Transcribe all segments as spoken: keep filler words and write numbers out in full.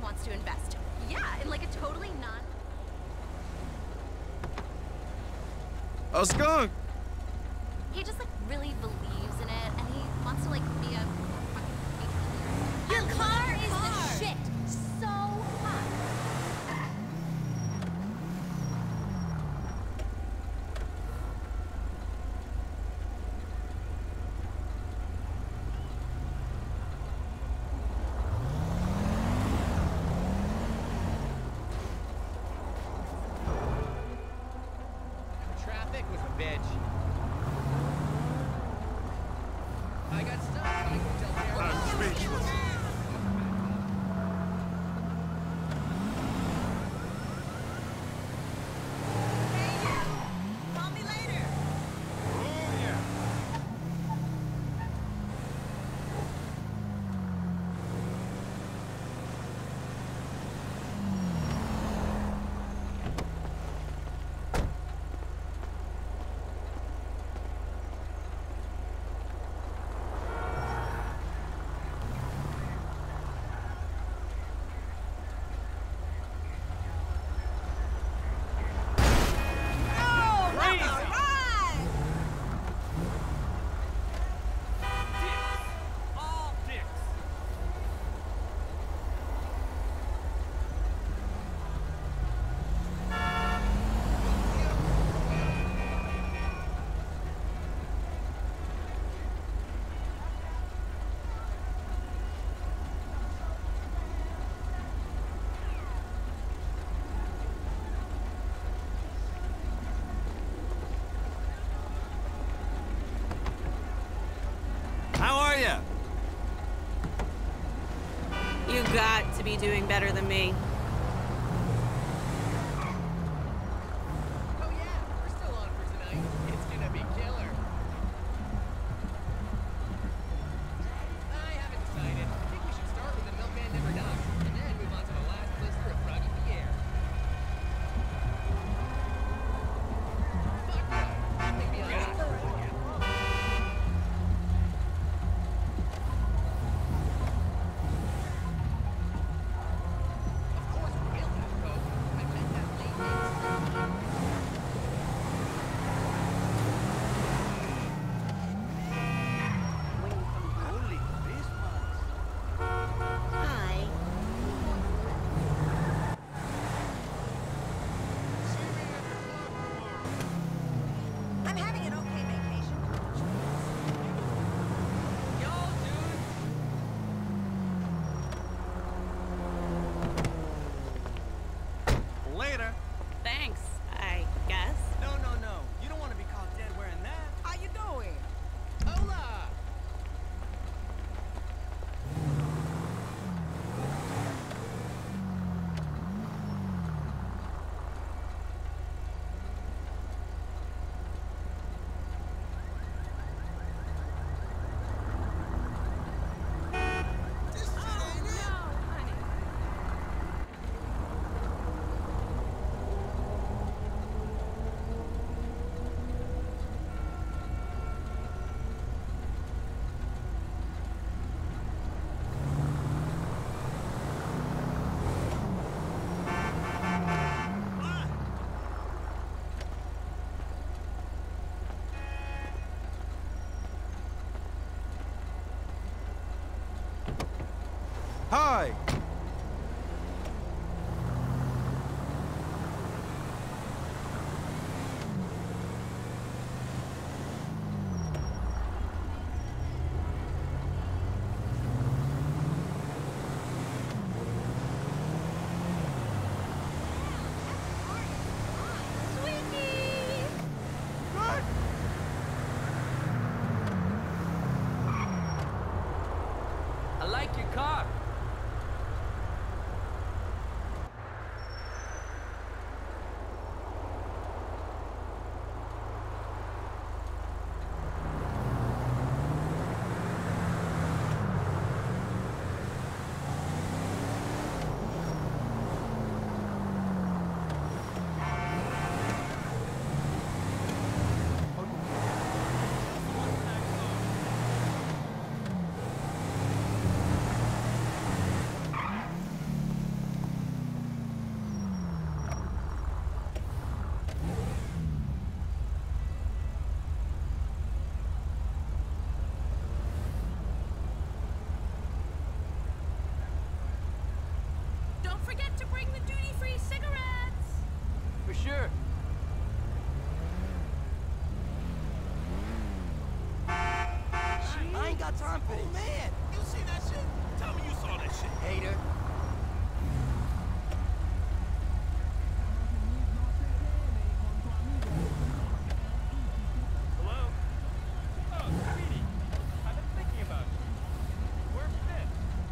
wants to invest. Yeah, in like a totally non... How's it going? He just like really believes in it, and he wants to like be a... Your car is car. the shit! So hot! Traffic was a bitch. I got stuck. I can tell Derek. I'm speechless. Call me later! Oh, yeah. Oh, Crazy. all right! All dicks. How are you? You got to be doing better than me. Oh yeah, we're still on for tonight. It's gonna be killer. I haven't decided. I think we should start with the Milkman Never Knocks, and then move on to the last blister of Froggy Pierre. Fuck no. Take me on that. Of course we'll have Coke. I meant that late night. Holy Christmas. Hi. I'm having an okay vacation. Yo, dude. Later. Thanks, I guess. No, no, no. You don't want to be caught dead wearing that. How you doing? Hola. Hi. Good. I like your car. don't forget to bring the duty-free cigarettes. For sure. I ain't got time for this. Oh, man, you see that shit? Tell me you saw that shit. Hater. Hello? Oh, sweetie. I've been thinking about you. Where have you been?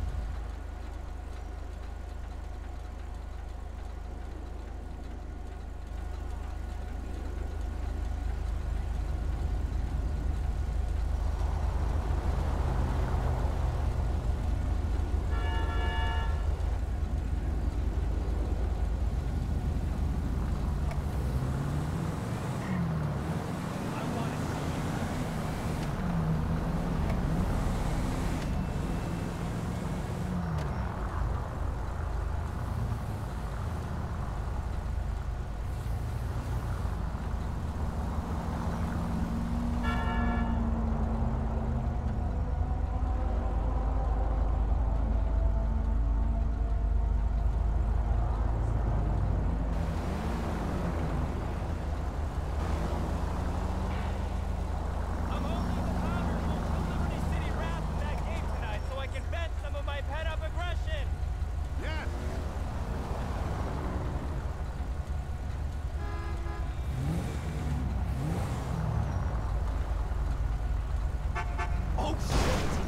I'm only the founder of the Liberty City Wrath in that game tonight, so I can vent some of my pent-up aggression. Yes. Oh, shit!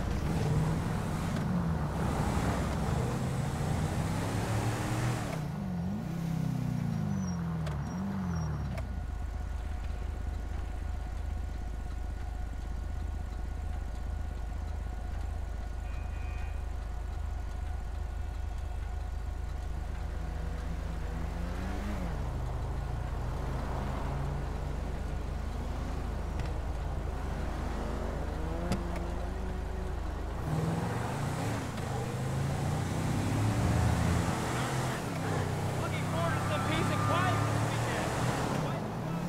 Looking forward to some peace and quiet this weekend. Why-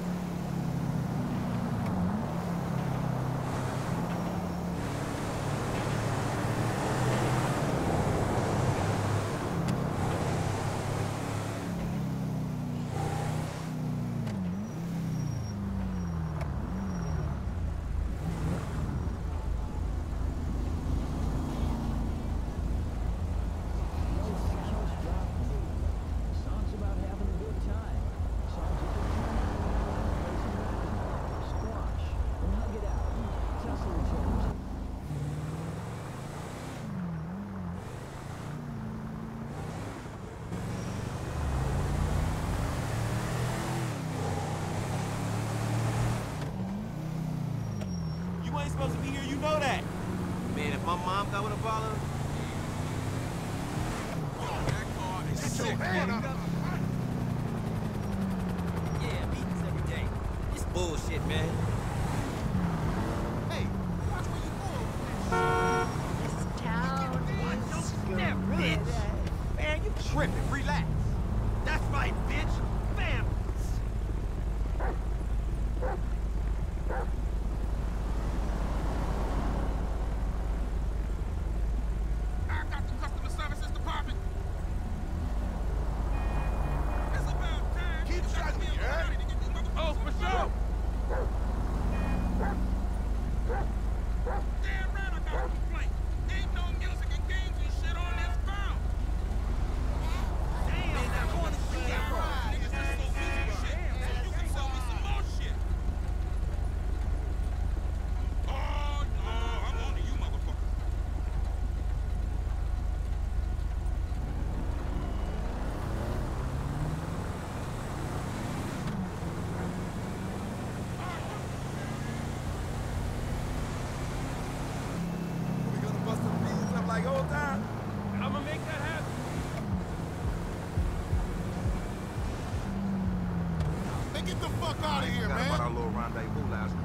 Songs about having a good time. Songs about squash and hug it out and tussle each other. You ain't supposed to be here, you know that. Man, if my mom got with a baller, That car is sick. yeah, meetings every day. It's bullshit, man. Hey, watch where you going. This town is Damn, bitch. Man, you tripping. Relax. That's right, bitch. Families. I got the customer services department. It's about time. Keep shutting me, yeah? Oh, for sure. Damn right I got a complaint. Ain't no music and games and shit on this phone. Damn, man, I'm going to see that ride. Niggas just so busy with shit. So you can sell me some more shit. Oh, no, I'm on to you, motherfucker. We gonna bust some beans up like old time? I'm gonna make that happen. Man, get the fuck out of here, Forgot about our man. little rendezvous last